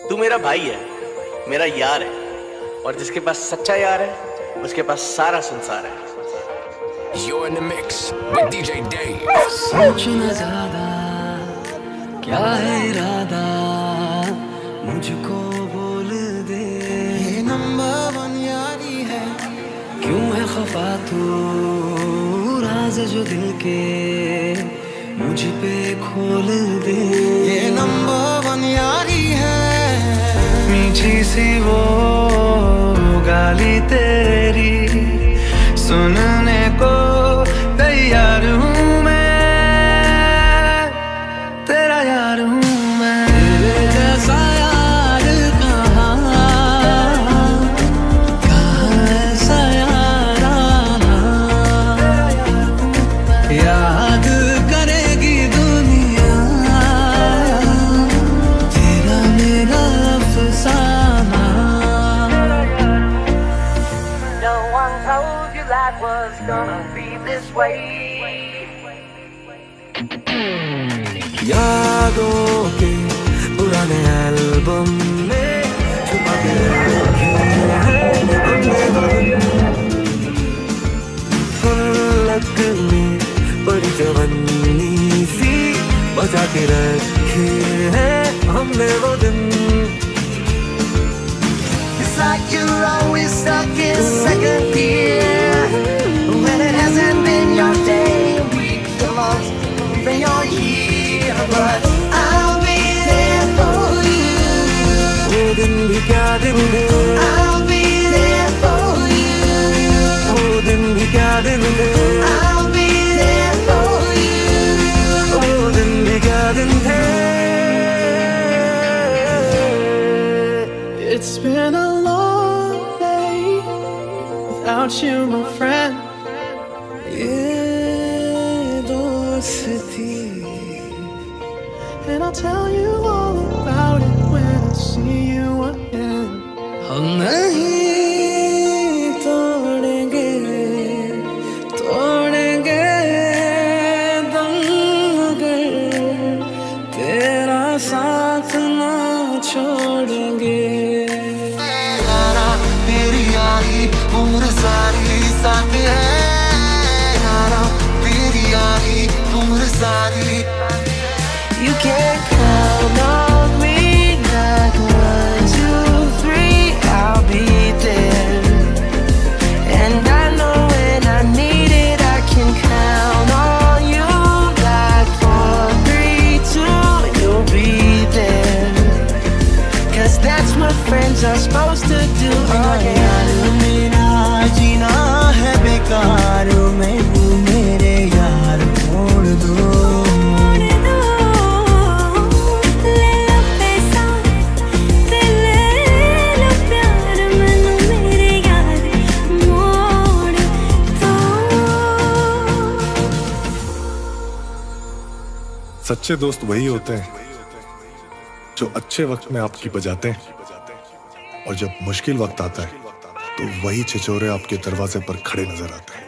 तू मेरा भाई है, मेरा यार है, और जिसके पास सच्चा यार है उसके पास सारा संसार है। You're in the mix with DJ Dave. सोचना ज्यादा क्या है इरादा, मुझको बोल दे। ये नंबर 1 यारी है, क्यों है खफा तू, राज जो दिल के मुझ पे खोल दे। ये नंबर 1 यारी है, मीठी सी वो गाली तेरी सुनने को तैयार हूँ मैं, तेरा यार हूँ मैं। तेरे जैसा यार कहाँ ऐसा यार आना, याद करेगी दुनिया तेरा मेरा अफसाना। No one told you life was gonna be this way. यादों के पुराने एल्बम में छुपा के रखे हैं हमने फलक में बड़ी जवानी सी बचा के रखे हैं हमने वो दिन। It's like you're always stuck in second gear when it hasn't been your day, week, or month, been your year. But I'll be there for you. वो दिन भी क्या दिन थे, I'll be there for you. वो दिन भी क्या दिन थे, I'll be there for you. वो दिन भी क्या दिन थे। It's been a long day without you, my friend. ये दोस्ती, and I'll tell you all about it when I see you again. हम नहीं तोड़ेंगे तोड़ेंगे दम, मगर तेरा साथ ना छोड़ेंगे। यारा तेरी यारी उम्र सारी साथ है, यारा तेरी यारी उम्र सारी। You can count on me like 1, 2, 3, I'll be there. And I know when I need it, I can count on you like 4, 3, 2, you'll be there. 'Cause that's what friends are supposed to do. यार मेरा जीना है बेकार, मैनू मेरे यार छोड़ दो। सच्चे दोस्त वही होते हैं जो अच्छे वक्त में आपकी बजाते हैं, और जब मुश्किल वक्त आता है तो वही छिछोरे आपके दरवाजे पर खड़े नजर आते हैं।